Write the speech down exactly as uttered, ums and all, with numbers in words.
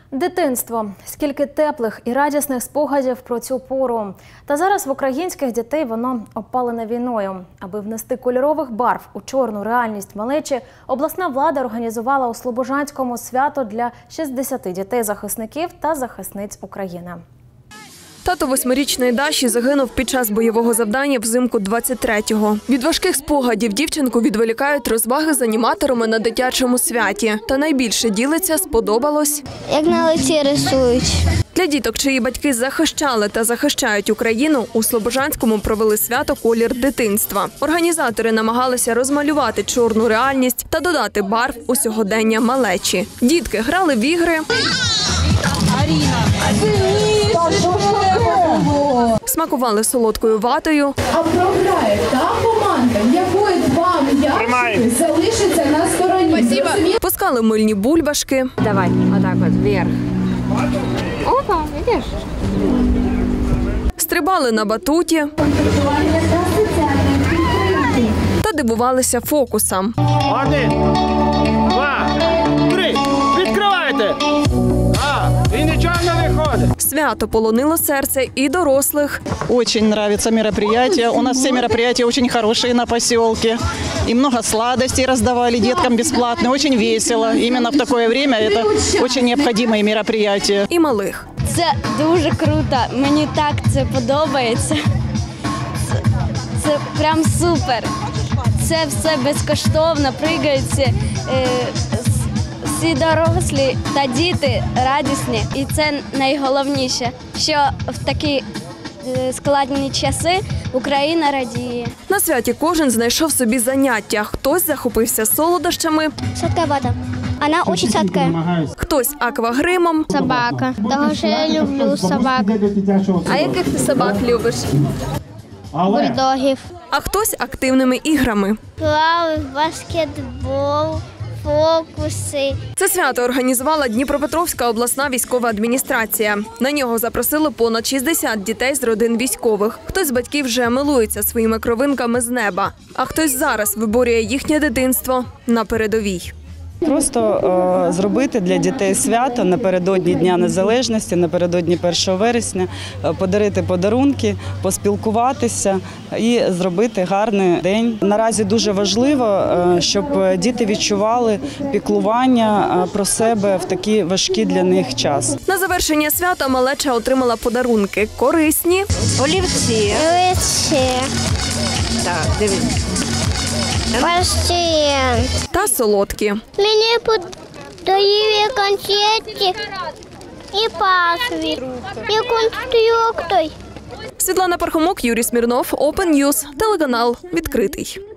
Дитинство. Скільки теплих і радісних спогадів про цю пору. Та зараз в українських дітей воно опалене війною. Аби внести кольорових барв у чорну реальність малечі, обласна влада організувала у Слобожанському свято для шістдесяти дітей-захисників та захисниць України. Тато восьмирічної Даші загинув під час бойового завдання взимку двадцять третього. Від важких спогадів дівчинку відволікають розваги з аніматорами на дитячому святі. Та найбільше ділиться сподобалось, як на лиці рисують. Для діток, чиї батьки захищали та захищають Україну, у Слобожанському провели свято «Колір дитинства». Організатори намагалися розмалювати чорну реальність та додати барв у сьогодення малечі. Дітки грали в ігри, смакували солодкою ватою, а програє та команда, якої два м'ячики залишиться на стороні. пускали мильні бульбашки. Давай, отак от, вверх. Опа, видиш? Стрибали на батуті та дивувалися фокусам. Один, два, три, відкривайте! А, і нічого не виходить. Свято полонило серце і дорослих. Очень нравится мероприятие. У нас все мероприятия очень хорошие на поселке. И много сладостей раздавали деткам бесплатно. Очень весело. Именно в такое время это очень необходимые мероприятия. І малих. Це дуже круто. Мені так це подобається. Це, це прям супер. Це все безкоштовно, пригаються. Е, всі дорослі та діти радісні. І це найголовніше, що в такі складні часи Україна радіє. На святі кожен знайшов собі заняття. Хтось захопився солодощами, Сладкая вата. Она очень сладкая. хтось аквагримом, Собака. Тому що я люблю собак. а яких ти собак любиш? Бульдогів. А хтось активними іграми. Плаваю, баскетбол, фокуси. Це свято організувала Дніпропетровська обласна військова адміністрація. На нього запросили понад шістдесят дітей з родин військових. Хтось з батьків вже милується своїми кровинками з неба, а хтось зараз виборює їхнє дитинство на передовій. Просто е, зробити для дітей свято напередодні Дня Незалежності, напередодні першого вересня, е, подарити подарунки, поспілкуватися і зробити гарний день. Наразі дуже важливо, е, щоб діти відчували піклування е, про себе в такий важкий для них час. На завершення свята малеча отримала подарунки – корисні, Олівці. Олівці. Так, дивись. Паштет. та солодкі. Мені подарили конфети і пасві, і конструктор. Світлана Пархомок, Юрій Смірнов, Open News, телеканал «Відкритий».